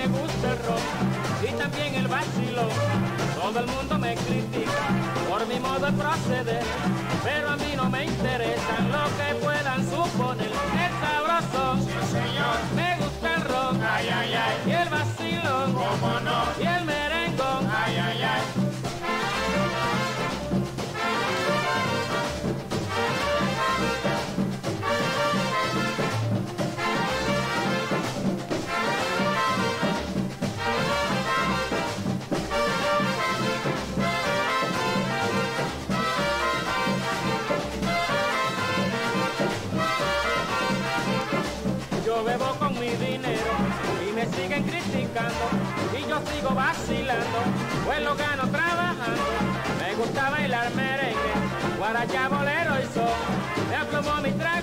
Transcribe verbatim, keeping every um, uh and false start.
me gusta el rock y también el vacilón. Todo el mundo me critica por mi modo de proceder, pero a mí no me interesan lo que puedan suponer. Es sabroso, Sí, señor. me gusta el rock, Ay, ay, ay. y el vacilón, ¿Cómo no? y el merengón. Ay, ay, ay. Yo bebo con mi dinero y me siguen criticando y yo sigo vacilando, pues lo gano trabajando. Me gusta bailar merengue, guarachá, bolero y son, me aplomo mi traje.